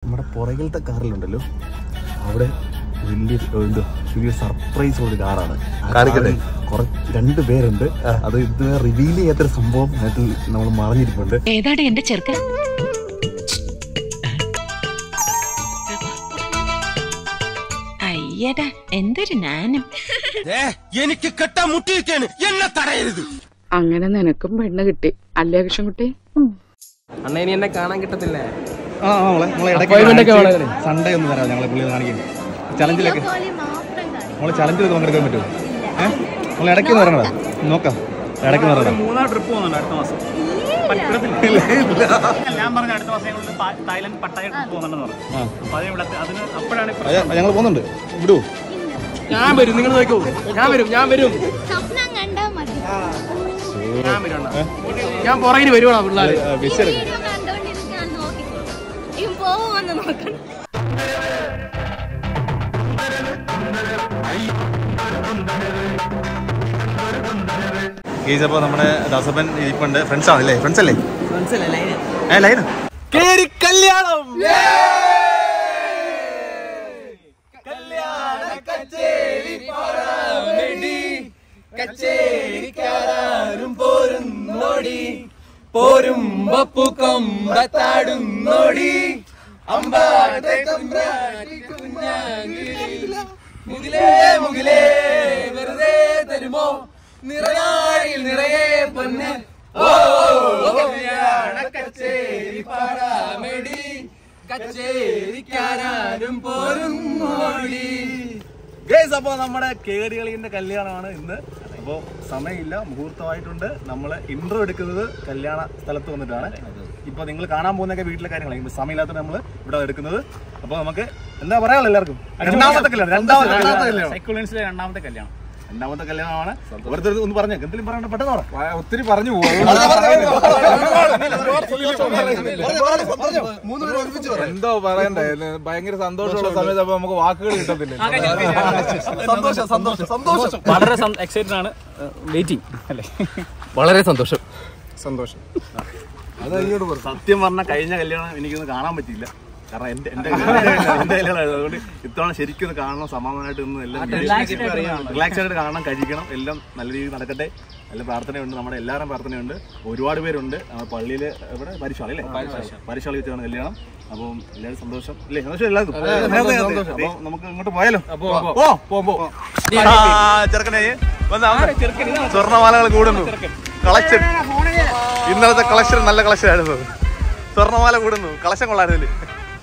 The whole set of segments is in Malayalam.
നമ്മുടെ പുറകിലത്തെ കാറിലുണ്ടല്ലോ, അവിടെ വലിയ സർപ്രൈസ് ഉള്ള കാറാണ്. കാണിക്കട്ടെ, രണ്ടു പേരുണ്ട്. അത് ഇതുവരെ റിവീൽ ചെയ്യാത്തൊരു സംഭവം അതിൽ നമ്മൾ മറിഞ്ഞിരിപ്പുണ്ട്. ഏതാണ് എന്റെ ചെറുക്കൻ? അയ്യടാ, എന്തൊരു നാനം. എനിക്ക് കെട്ടാൻ മുട്ടിയിരിക്കാണ്, എന്നെ തടയരുത്. അങ്ങനെ നിനക്കും പെണ്ണ് കിട്ടി അല്ലേ കൃഷ്ണൻകുട്ടി? അണ്ണ ഇനി എന്നെ കാണാൻ കിട്ടത്തില്ലേ? സൺഡേ ഒന്ന് തരാം ഞങ്ങളെ പുള്ളി കാണിക്കുന്നത്. ചലഞ്ചിലൊക്കെ ചലഞ്ചിലൊക്കെ പങ്കെടുക്കാൻ പറ്റുമോ? നമ്മൾ ഇടയ്ക്ക് പറയണതാ, നോക്കാം. ഇടയ്ക്ക് പറയണം. 3 ട്രിപ്പ് പോകുന്നുണ്ട് അടുത്ത മാസം. ഞാൻ പറഞ്ഞ അടുത്ത മാസം തായ്ലൻഡ് പട്ടായ ട്രിപ്പ് പോകുന്നുണ്ടെന്ന് പറഞ്ഞു. അപ്പോഴാണ് ഞങ്ങൾ പോകുന്നുണ്ട്. വിടുവോ? ഞാൻ വരും, നിങ്ങൾ നോക്കൂ. ഞാൻ വരും. ഞാൻ പുറകിന് വരുവാണോ പിള്ളേർ? അപ്പൊ നമ്മുടെ ദാസപ്പൻ ഇരിപ്പുണ്ട്. ഫ്രണ്ട്സ് ആണല്ലേ? ഫ്രണ്ട്സ് അല്ലേ? ലൈന കേറി കല്യാണം. കച്ചേരിക്കാരും പോരുന്നോടി, പോരുമ്പൂക്കൊമ്പത്താടുന്നോടി, അമ്പാതെ മുകിലേ മുകിലേ വെറുതെ തരുമോ നിറയാഴിൽ നിറയെ പൊന്ന്. ഓ കച്ചേരി പാടാമെടി, കച്ചേരിക്കാരും പോരുന്നോടി. ഗൈസ്, അപ്പോൾ നമ്മുടെ കേടികളിന്റെ കല്യാണമാണ് ഇന്ന്. അപ്പോൾ സമയമില്ല, മുഹൂർത്തമായിട്ടുണ്ട്. നമ്മൾ ഇൻട്രോ എടുക്കുന്നത് കല്യാണ സ്ഥലത്ത് വന്നിട്ടാണ്. ഇപ്പോൾ നിങ്ങൾ കാണാൻ പോകുന്നൊക്കെ വീട്ടിലെ കാര്യങ്ങളാണ്. സമയമില്ലാത്ത നമ്മൾ ഇവിടെ എടുക്കുന്നത്. അപ്പോൾ നമുക്ക് എന്താ പറയാനുള്ള എല്ലാവർക്കും രണ്ടാമത്തെ കല്യാണം. രണ്ടാമത്തെ കല്യാണമാണ്. ഓരോരുത്തർ ഒന്ന് പറഞ്ഞു, എന്തെങ്കിലും പറയണ്ട, പെട്ടെന്ന് പറ. ഒത്തിരി പറഞ്ഞു പോകും. എന്തോ പറയണ്ടേ, ഭയങ്കര സന്തോഷമുള്ള സമയത്ത് അപ്പൊ നമുക്ക് വാക്കുകൾ കിട്ടത്തില്ല. സന്തോഷം, വളരെ എക്സൈറ്റഡ് ആണ്. വെയിറ്റിംഗ് അല്ലേ? വളരെ സന്തോഷം. സത്യം പറഞ്ഞ കഴിഞ്ഞ കല്യാണം എനിക്കൊന്ന് കാണാൻ പറ്റിയില്ല. കാരണം എന്റെ കല്യാണം അതുകൊണ്ട് ഇത്തവണ ശരിക്കും ഒന്ന് കാണണം, സമാധാനമായിട്ട് ഒന്ന് എല്ലാം റിലാക്സ് ആയിട്ട് കാണണം, കഴിക്കണം. എല്ലാം നല്ല രീതിയിൽ നടക്കട്ടെ. നല്ല പ്രാർത്ഥനയുണ്ട്, നമ്മുടെ എല്ലാവരും പ്രാർത്ഥനയുണ്ട്. ഒരുപാട് പേരുണ്ട്. പള്ളിയിൽ ഇവിടെ പരിശാളി അല്ലേ? പരിശാളി വെച്ചാണ് കല്യാണം. അപ്പം എല്ലാവരും സന്തോഷം അല്ലേ? സന്തോഷം എല്ലാവർക്കും. അപ്പൊ നമുക്ക് ഇങ്ങോട്ട് പോയാലോ? ചെറുക്കനെ സ്വർണ്ണമാലകൾ കൂടുന്നു. കളക്ഷൻ, ഇന്നലത്തെ കളക്ഷൻ നല്ല കളക്ഷൻ ആയിരുന്നു. സ്വർണ്ണമാല കൂടുന്നു, കളക്ഷൻ കൊള്ളായിരുന്നില്ല.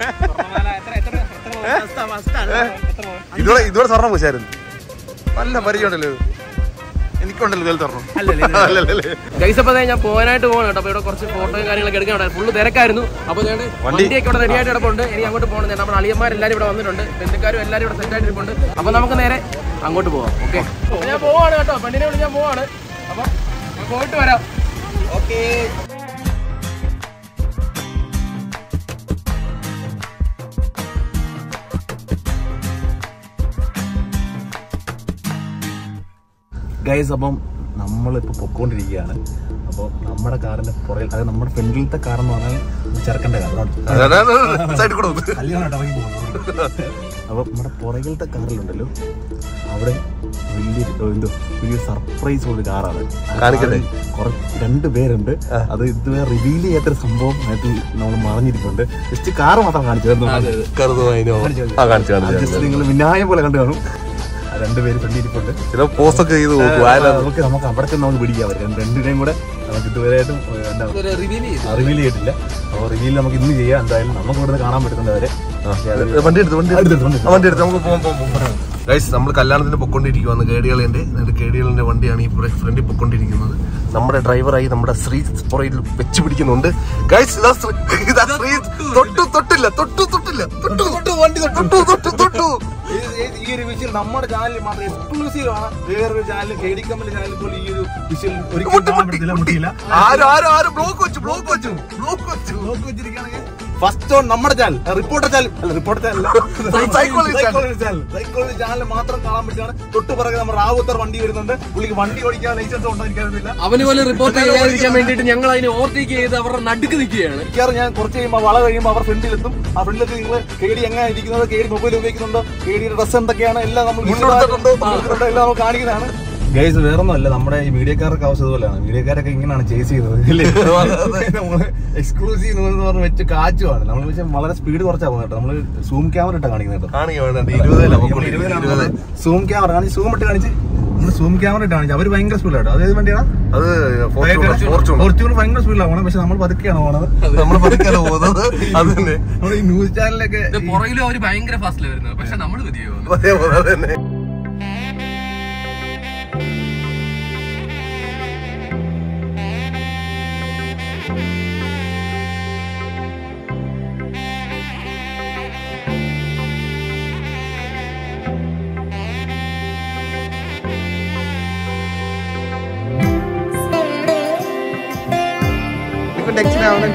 ഇതുവരെ സ്വർണ്ണം പൂശായിരുന്നു. നല്ല പരിചയമുണ്ടല്ലോ, എനിക്കുണ്ടല്ലോ ഇതുപോലെ സ്വർണ്ണം. ഗൈസ്, അപ്പൊ ഞാൻ പോകാനായിട്ട് പോകണം കേട്ടോ. അപ്പൊ ഇവിടെ കുറച്ച് ഫോട്ടോയും കാര്യങ്ങളൊക്കെ എടുക്കാൻ ഫുള്ള് തിരക്കായിരുന്നു. അപ്പൊ വണ്ടിയൊക്കെ ഇവിടെ റെഡിയായിട്ട് കിടപ്പുണ്ട്. എനിക്ക് അങ്ങോട്ട് പോകണം. നമ്മുടെ അളിയന്മാരെല്ലാരും ഇവിടെ വന്നിട്ടുണ്ട്, ബന്ധുക്കാരും എല്ലാവരും ഇവിടെ സെറ്റ് ആയിട്ടിരിപ്പുണ്ട്. അപ്പൊ നമുക്ക് നേരെ അങ്ങോട്ട് പോവാം. ഓക്കെ, ഞാൻ പോവാണ് കേട്ടോ. പെണ്ണിനെ വിളിച്ച് ഞാൻ പോവാണ്. അപ്പൊ പോയിട്ട് വരാം. ഓക്കെ. ഗൈസ്, അപ്പം നമ്മളിപ്പോൾ പൊക്കോണ്ടിരിക്കുകയാണ്. അപ്പോൾ നമ്മുടെ കാറിന്റെ പുറകിൽ, അത് നമ്മുടെ ഫ്രണ്ടിലത്തെ കാർ എന്ന് പറഞ്ഞാൽ ചെറുക്കൻ്റെ കാറാണ്. കല്യാണം ഇറങ്ങി പോകുന്നത്. അപ്പോൾ നമ്മുടെ പുറകിലത്തെ കാറിലുണ്ടല്ലോ, അവിടെ വലിയ സർപ്രൈസ് ഉള്ള കാറാണ്. കാണിക്കട്ടെ, രണ്ടു പേരുണ്ട്. അത് ഇതുവരെ റിവീൽ ചെയ്യാത്തൊരു സംഭവം അതിൽ നമ്മൾ മറിഞ്ഞിരിപ്പുണ്ട്. ജസ്റ്റ് കാറ് മാത്രം കാണിച്ചു, നിങ്ങൾ വിനായം പോലെ കണ്ടു കാണും. രണ്ടുപേര് ഫ്രണ്ടിരിപ്പുണ്ട്. ചില പോസ്റ്റൊക്കെ ചെയ്ത് നമുക്ക് അവിടെ നമുക്ക് പിടിക്കാൻ പറ്റും. രണ്ടുപേരും കൂടെ നമുക്ക് ഇതുവരെയായിട്ടും റിവീൽ ചെയ്തിട്ടില്ല. അപ്പോൾ റിവീൽ നമുക്ക് ഇന്ന് ചെയ്യാം. എന്തായാലും നമുക്ക് ഇവിടുന്ന് കാണാൻ പറ്റുന്നവരെ വണ്ടി എടുത്ത് നമുക്ക് പോകാം. ഗൈസ്, നമ്മൾ കല്യാണത്തിന് പൊക്കൊണ്ടിരിക്കുവാണ്. കേടികളിന്റെ വണ്ടിയാണ് ഈ ഫ്രണ്ടിൽ പൊക്കൊണ്ടിരിക്കുന്നത്. നമ്മുടെ ഡ്രൈവറായി നമ്മുടെ ശ്രീ പുറയിൽ വെച്ച് പിടിക്കുന്നുണ്ട്. ഗൈസ്, ഈ ഒരു വിഷയം നമ്മുടെ ചാനലിൽ മാത്രം എക്സ്ക്ലൂസീവ് ആണ്. വേറൊരു ചാനൽ, കേടി കമ്പനി ചാനലിൽ പോലും ഈ ഒരു വിഷയം ഒരിക്കലും കാണാൻ പറ്റില്ല. ബ്ലോക്ക് വെച്ചിരിക്കുകയാണെങ്കിൽ ഫസ്റ്റ് ഓൺ നമ്മുടെ ചാനൽ, റിപ്പോർട്ടർ ചാനൽ അല്ല, റിപ്പോർട്ടർ ചാനൽ ചാനൽ മാത്രം കാണാൻ പറ്റുകയാണ്. തൊട്ടുപുറകെ നമ്മുടെ റാവുത്തർ വണ്ടി വരുന്നുണ്ട്. പുള്ളിക്ക് വണ്ടി ഓടിക്കാൻ ലൈസൻസ് ഉണ്ടോ എനിക്കറിയില്ല. അവന് പോലെ റിപ്പോർട്ട് ചെയ്യാതിരിക്കാൻ വേണ്ടിയിട്ട് ഞങ്ങൾ അതിനെ ഓവർടേക്ക് ചെയ്ത് അവരുടെ നടുക്ക് നിൽക്കുകയാണ്. ഞാൻ കുറച്ച് കഴിയുമ്പോൾ വള കഴിയുമ്പോൾ അവർ ഫ്രണ്ടിലെത്തും. ആ ഫ്രണ്ടിലെത്തി നിങ്ങൾ കേടി എങ്ങനെ ഇരിക്കുന്നത്, കേടി മൊബൈൽ ഉപയോഗിക്കുന്നുണ്ടോ, കേടിയുടെ ഡ്രസ് എന്തൊക്കെയാണ് എല്ലാം നമ്മൾ എല്ലാം നമ്മൾ കാണിക്കുന്നതാണ്. ഗൈസ് വേറൊന്നുമല്ല, നമ്മുടെ ഈ മീഡിയക്കാർക്ക് ആവശ്യം പോലെയാണ്. മീഡിയക്കാരൊക്കെ ഇങ്ങനെയാണ് ചേസ് ചെയ്തത്. നമ്മള് എക്സ്ക്ലൂസീവ് എന്ന് പറഞ്ഞ് വെച്ച് കാച്ചുവാണ്. നമ്മൾ പക്ഷേ വളരെ സ്പീഡ് കുറച്ചാ പോകുന്നത് കേട്ടോ. നമ്മള് സൂം ക്യാമറ ഇട്ടാ കാണിക്കുന്നത് കേട്ടോ. സൂം ക്യാമറ കാണിച്ച് സൂം ഇട്ട് കാണിച്ച് നമ്മള് സൂം ക്യാമറ ഇട്ട് കാണിച്ചു. അവര് ഭയങ്കര സ്പീഡാട്ടോ. അതേത് വണ്ടിയാണ്? അത് ഫോർച്യൂണർ ഭയങ്കര സ്പീഡിലാണ് പോണത്. പക്ഷെ നമ്മൾ പതുക്കെയാണ് പോണത്. നമ്മൾ പതുക്കെയാണ് പോകുന്നത്. അത് തന്നെ നമ്മൾ ഈ ന്യൂസ് ചാനലിലൊക്കെ പുറകിലും അവര് ഭയങ്കര ഫാസ്റ്റിലാണ് വരുന്നത്. പക്ഷെ നമ്മള് പതിയോ തന്നെ. ടെൻഷനാണ്.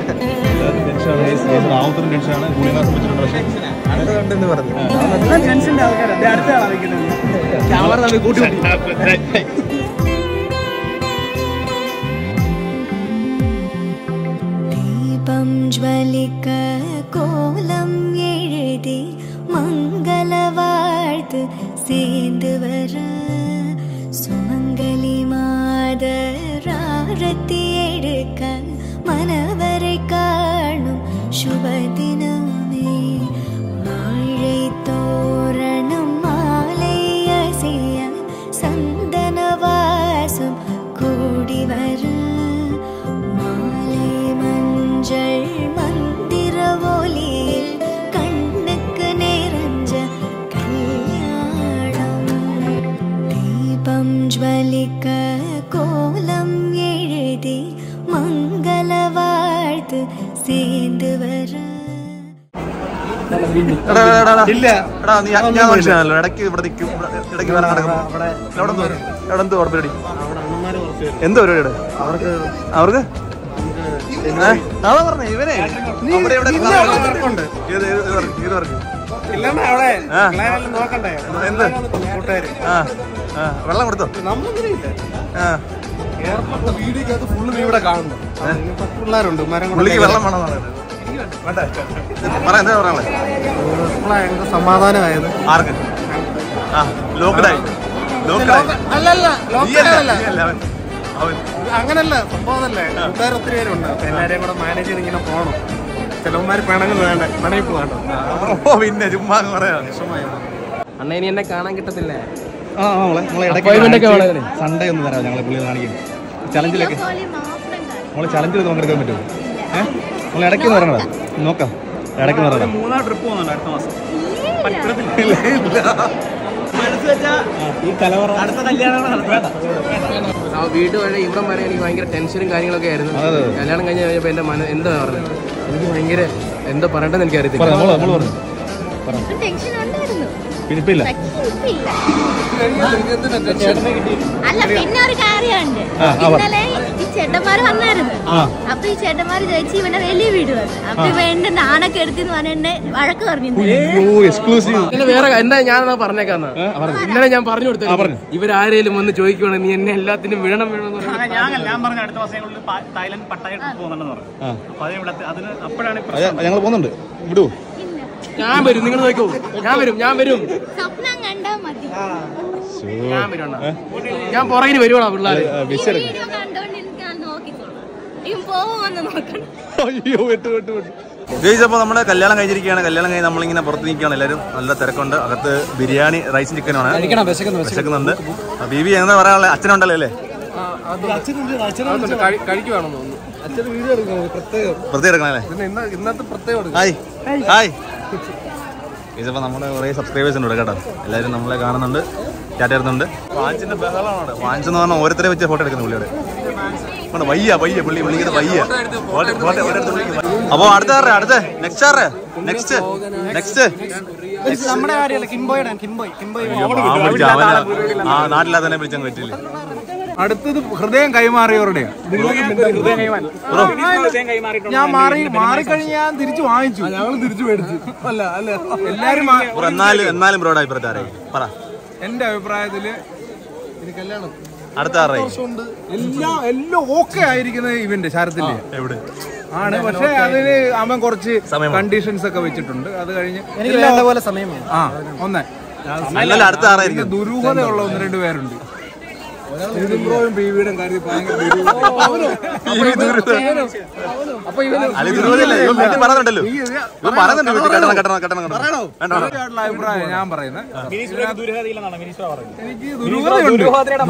ദീപം ജ്വലിക്ക കോലം എഴുതി മംഗളവാഴ്ത്ത് சேர்ந்து வர சுமங்கலி மாதராரத்தி எடுக்க மனவரை காணும் சுபதினமே வாழை தோரணம் மாலை அசைய சந்தன வாசம் கூடி வர மாலை மஞ்சள் மந்திர ஒலியில் கண்ணுக்கு நிறைஞ்ச கல்யாணம் தீபம் ஜ்வலிக்க கோலம் எழுதி മംഗളവാഴ്ത്ത് சேர்ந்து വര. മനുഷ്യനല്ലോ ഇടയ്ക്ക് ഇവിടെ നിൽക്കും, ഇടയ്ക്ക് വേറെ നടക്കും. എവിടെ എന്തോ പരിപാടി, എന്തോ പരിപാടിയുടെ അവർക്ക് അതാ പറഞ്ഞേ ഇവനെ വെള്ളം കൊടുത്തോ? വീഡിയോക്കകത്ത് ഫുള്ള് നീ ഇവിടെ കാണുന്നു. പിള്ളേരുണ്ട്, പുള്ളിക്ക് വെള്ളം വേണം സമാധാനമായത്. ആർക്ക്? ലോക്കഡായി അങ്ങനല്ല സംഭവം അല്ലേ. കൂട്ടുകാർ ഒത്തിരി പേരുണ്ട്. എല്ലാരെയും കൂടെ മാനേജ് ചെയ്ത് ഇങ്ങനെ പോകണം. ചിലവന്മാര് പിണങ്ങുന്നത് വേണ്ട, പിണയിപ്പ് വേണ്ട. പിന്നെ ചുമ്മാ പറയാ അണ്ണ ഇനി എന്നെ കാണാൻ കിട്ടത്തില്ലേ? സൺഡേ ഒന്ന് തരാം ഞങ്ങളെ പുള്ളി കാണിക്കും. ചലഞ്ചിലൊക്കെ നമ്മള് ചലഞ്ചിൽ പങ്കെടുക്കാൻ പറ്റുമോ? നമ്മൾ ഇടയ്ക്ക് പറയണതാ, നോക്കാം. ഇടയ്ക്ക് പറയണം. 3 ട്രിപ്പ് പോകുന്നുണ്ട് അടുത്ത മാസം. വീട് വരെ ഇവിടം വരെ എനിക്ക് ഭയങ്കര ടെൻഷനും കാര്യങ്ങളൊക്കെ ആയിരുന്നു. കല്യാണം കഴിഞ്ഞ് കഴിഞ്ഞപ്പോ എന്റെ എന്താ പറഞ്ഞത്, എനിക്ക് ഭയങ്കര എന്താ പറയണ്ടെന്ന് എനിക്ക് അറിയത്തില്ല. അല്ല പിന്നെ ഒരു കാര്യമുണ്ട്. ഇന്നലെ ഈ ചേട്ടന്മാര് വന്നായിരുന്നു. അപ്പൊ ഈ ചേട്ടന്മാര് ചോദിച്ചു ഇവനെ വലിയ വീട് വന്നു. അപ്പൊ ഇവ എന്റെ നാണൊക്കെ എടുത്തെന്ന് പറഞ്ഞ എന്നെ വഴക്ക് പറഞ്ഞു. വേറെ എന്താ ഞാൻ പറഞ്ഞേക്കാന്ന് ഇന്നലെ ഞാൻ പറഞ്ഞു കൊടുത്തു. ഇവരാരേലും വന്ന് ചോദിക്കുവാണെങ്കിൽ നീ എന്നെ എല്ലാത്തിനും വിടണം ഞാൻ പറഞ്ഞു അടുത്ത മാസങ്ങളിൽ തായ്ലൻഡ് പട്ടായ പോകുന്നുണ്ടെന്ന് പറഞ്ഞു. അപ്പൊ അതിന് അപ്പോഴാണ് ഞങ്ങൾ പോകുന്നുണ്ട്. വിടൂ, ഞാൻ വരും. നിങ്ങൾ നോക്കൂ, ഞാൻ വരും. സ്വപ്നം കണ്ടാ മതി. ഞാൻ വരും, ഞാൻ പുറകിന് വരുവാണോ പിള്ളേര്? അപ്പോൾ നമ്മുടെ കല്യാണം കഴിഞ്ഞിരിക്കുകയാണ്. കല്യാണം കഴിഞ്ഞ് നമ്മളിങ്ങനെ പുറത്ത് നിൽക്കുകയാണ്. എല്ലാവരും നല്ല തിരക്കുണ്ട്. അകത്ത് ബിരിയാണി, റൈസും ചിക്കനുമാണ്. വിശക്കുന്നുണ്ട്. ബീബി എന്താ പറയാനുള്ളത്? അച്ഛനുണ്ടല്ലോ അല്ലേ? കഴിക്കുവാണെന്ന് തോന്നുന്നു. പ്രത്യേകം എടുക്കണല്ലേ? ഇന്നത്തെ പ്രത്യേകം. Hi hi. ഇതിപ്പോൾ നമ്മുടെ കുറേ സബ്സ്ക്രൈബേഴ്സ് ഉണ്ട് കേട്ടോ. എല്ലാവരും നമ്മളെ കാണുന്നുണ്ട്, ചാറ്റ് ചെയ്യുന്നുണ്ട്. വാഞ്ചിന്റെ ബഹളമാണ്. വാഞ്ചെന്ന് പറഞ്ഞാൽ ഓരോരുത്തരെ വെച്ച് ഫോട്ടോ എടുക്കുന്നു പുള്ളിയുടെ. വയ്യ പുള്ളി വിളിക്കുന്നത് വയ്യ. അപ്പൊ അടുത്ത നെക്സ്റ്റ് നാട്ടിലാതെ തന്നെ വിളിച്ചാൽ പറ്റില്ല. അടുത്തത് ഹൃദയം കൈമാറിയവരുടെയാണ്. ഞാൻ മാറിക്കഴിഞ്ഞ് ഞാൻ തിരിച്ചു വാങ്ങിച്ചു. ഞങ്ങൾ തിരിച്ചു മേടിച്ചു. അല്ല എല്ലാരും എന്നാലും ബ്രോയുടെ അഭിപ്രായം പറ. എന്റെ അഭിപ്രായത്തില് അടുത്ത എല്ലാം ഓക്കെ ആയിരിക്കുന്നത് ഇവന്റെ ശരത്തിന്റെ എവിടെ ആണ്. പക്ഷെ അതിന് അവൻ കുറച്ച് കണ്ടീഷൻസ് ഒക്കെ വെച്ചിട്ടുണ്ട്. അത് കഴിഞ്ഞ് പോലെ സമയം ദുരൂഹതയുള്ള 1-2 പേരുണ്ട്. അഭിപ്രായം ഞാൻ പറയുന്നത് എനിക്ക് ദുരൂഹതയുണ്ട്.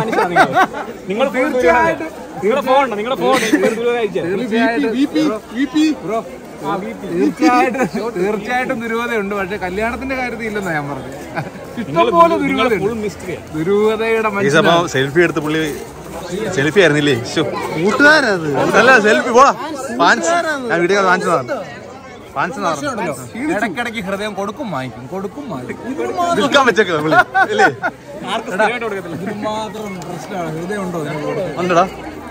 തീർച്ചയായിട്ടും ദുരൂഹതയുണ്ട്. പക്ഷെ കല്യാണത്തിന്റെ കാര്യത്തിൽ ഇല്ലെന്നാ ഞാൻ പറഞ്ഞത്. ഇഷ്ടംപോലെ ദുരൂഹതയുടെ സെൽഫി എടുത്ത് പുള്ളി സെൽഫി ആയിരുന്നില്ലേ കൂട്ടുകാരത് അല്ല സെൽഫി പോടാ ഞാൻ വീഡിയോ കാണിച്ചതാണ്. ഇടയ്ക്കിടയ്ക്ക് ഹൃദയം കൊടുക്കും വാങ്ങിക്കും വിൽക്കാൻ വെച്ചേക്കാ പുള്ളി അല്ലേ? ഹൃദയം ഉണ്ടോ ഉണ്ടടാ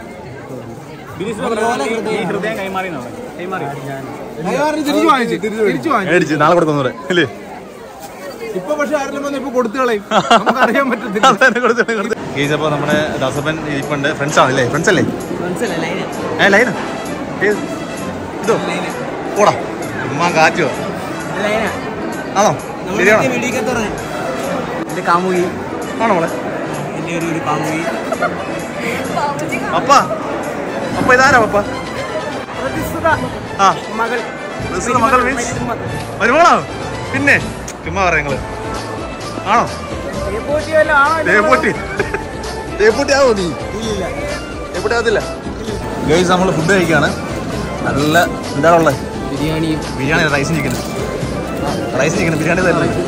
മേടിച്ച് നാളെ കൊടുക്കുന്നു അല്ലേ? ഇപ്പൊ പക്ഷെ ആരെങ്കിലും വന്ന് ഇപ്പൊ കൊടുത്തു കളയും. നമുക്കറിയാൻ പറ്റത്തില്ല. അപ്പൊ നമ്മുടെ ദാസപ്പൻ ഇരിപ്പുണ്ട്. ഫ്രണ്ട്സ് ആണല്ലേ? ഫ്രണ്ട്സ് അല്ലേ? ലൈന ഇതോ പോടാ ഉമ്മ കാറ്റോ ആണോ? ശരിയാണോ? ആണോ മോളെ? അപ്പ ഇതാരാ പപ്പ? മകൾ മീൻസ് വരുമാണോ? പിന്നെ ചുമ്മാ പറയാ നിങ്ങള് ആണോ? തേപ്പൂട്ടി ആവോ നീ? തേപ്പൂട്ടി ആവത്തില്ല. ഗൈസ് നമ്മള് ഫുഡ് കഴിക്കാണ്. നല്ല എന്താണുള്ളത്? ബിരിയാണി റൈസും ചിക്കനും. ബിരിയാണി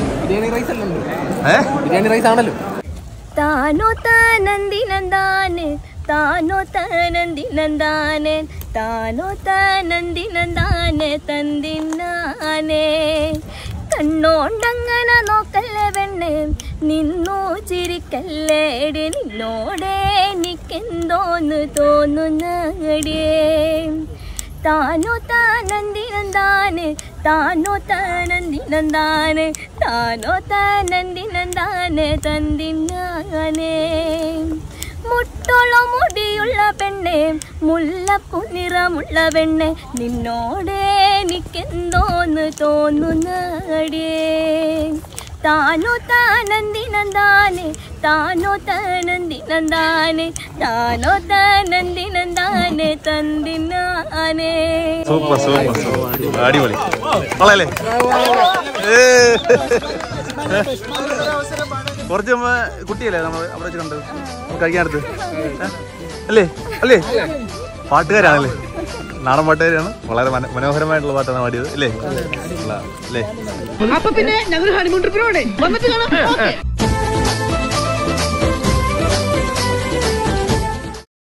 റൈസ് ആണല്ലോ. താനോ താനന്ദിനന്ദാനെ താനോ താനന്ദിനന്ദാനെ താനോ താനന്ദിനന്ദാനെ തന്തിന്നാനെ കണ്ണോണ്ടങ്ങനെ നോക്കല്ലേ പെണ്ണെ നിന്നു ചിരിക്കല്ലേടി നിന്നോടെ എനിക്കെന്തോന്ന് തോന്നുന്നടിയേ താനോ താനന്ദിനന്ദാനെ താനോ താനന്ദിനന്ദാനെ താനോ താനന്ദിനന്ദാനെ തന്തിന്നാനെ മുട്ടോള മുടിയുള്ള പെണ്ണെ മുല്ലപ്പൂ നിറമുള്ള പെണ്ണെ നിന്നോടെ എനിക്കെന്തോന്ന് തോന്നുന്നടിയേ താനോ താനന്ദിനന്ദാനെ താനോ താനന്ദിനന്ദാനെ താനോ താനന്ദിനന്ദാനെ തന്തിന്നാനെ. സൂപ്പർ അടിപൊളി കൊള്ളാല്ലേ? കുറച്ച് കുട്ടിയല്ലേ നമ്മൾ അവിടെ വെച്ച് കണ്ടത് കഴിക്കാനടുത്ത് അല്ലേ? പാട്ടുകാരാണല്ലേ? നാടൻ പാട്ടുകാരാണ്. വളരെ മനോഹരമായിട്ടുള്ള പാട്ടാണ് പാടിയത് അല്ലേ? അപ്പൊ പിന്നെ ഞങ്ങൾ ഹണിമൂൺ ട്രിപ്പിനോടെ വന്നിട്ട് കാണാം.